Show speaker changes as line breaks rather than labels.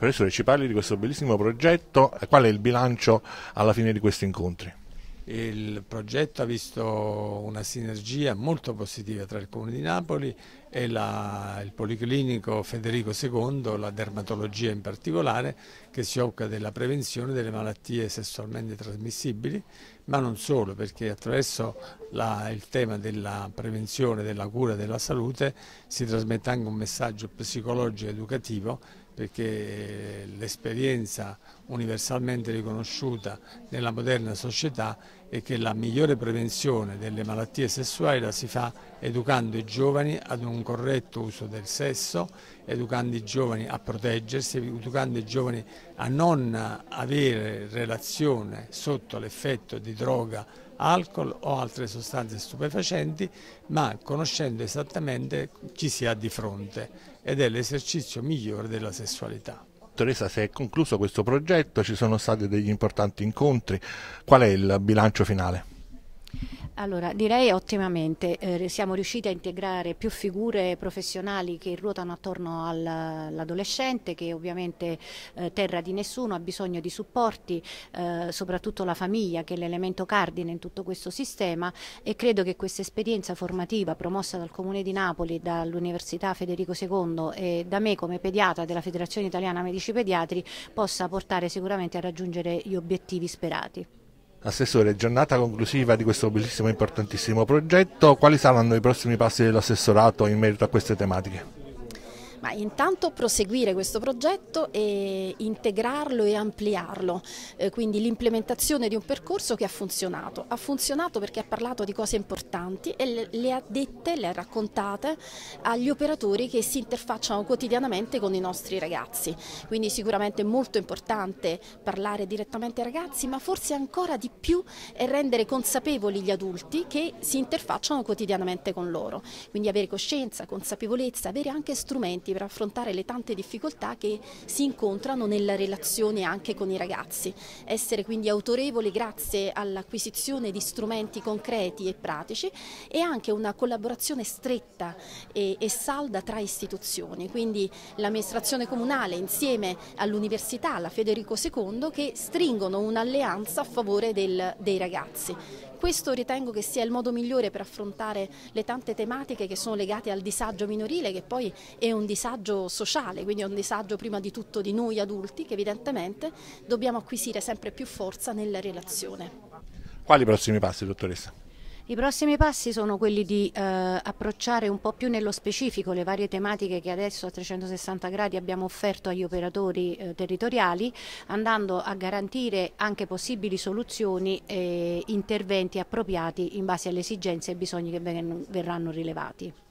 Professore, ci parli di questo bellissimo progetto, qual è il bilancio alla fine di questi incontri?
Il progetto ha visto una sinergia molto positiva tra il Comune di Napoli e il Policlinico Federico II, la dermatologia in particolare, che si occupa della prevenzione delle malattie sessualmente trasmissibili, ma non solo, perché attraverso il tema della prevenzione, della cura della salute si trasmette anche un messaggio psicologico educativo, perché l'esperienza universalmente riconosciuta nella moderna società è che la migliore prevenzione delle malattie sessuali la si fa educando i giovani ad un corretto uso del sesso, educando i giovani a proteggersi, educando i giovani a non avere relazione sotto l'effetto di droga, alcol o altre sostanze stupefacenti, ma conoscendo esattamente chi si ha di fronte, ed è l'esercizio migliore della sessualità.
Dottoressa, se è concluso questo progetto, ci sono stati degli importanti incontri, qual è il bilancio finale?
Allora, direi ottimamente, siamo riusciti a integrare più figure professionali che ruotano attorno all'adolescente, che ovviamente terra di nessuno, ha bisogno di supporti, soprattutto la famiglia che è l'elemento cardine in tutto questo sistema, e credo che questa esperienza formativa promossa dal Comune di Napoli, dall'Università Federico II e da me come pediatra della Federazione Italiana Medici Pediatri possa portare sicuramente a raggiungere gli obiettivi sperati.
Assessore, giornata conclusiva di questo bellissimo e importantissimo progetto, quali saranno i prossimi passi dell'assessorato in merito a queste tematiche?
Ma intanto proseguire questo progetto e integrarlo e ampliarlo, quindi l'implementazione di un percorso che ha funzionato perché ha parlato di cose importanti e le ha dette, le ha raccontate agli operatori che si interfacciano quotidianamente con i nostri ragazzi, quindi sicuramente è molto importante parlare direttamente ai ragazzi, ma forse ancora di più è rendere consapevoli gli adulti che si interfacciano quotidianamente con loro, quindi avere coscienza, consapevolezza, avere anche strumenti per affrontare le tante difficoltà che si incontrano nella relazione anche con i ragazzi. Essere quindi autorevoli grazie all'acquisizione di strumenti concreti e pratici e anche una collaborazione stretta e salda tra istituzioni, quindi l'amministrazione comunale insieme all'Università, alla Federico II, che stringono un'alleanza a favore dei ragazzi. Questo ritengo che sia il modo migliore per affrontare le tante tematiche che sono legate al disagio minorile, che poi è un disagio sociale, quindi è un disagio prima di tutto di noi adulti che evidentemente dobbiamo acquisire sempre più forza nella relazione.
Quali i prossimi passi, dottoressa?
I prossimi passi sono quelli di approcciare un po' più nello specifico le varie tematiche che adesso a 360 gradi abbiamo offerto agli operatori territoriali, andando a garantire anche possibili soluzioni e interventi appropriati in base alle esigenze e ai bisogni che verranno rilevati.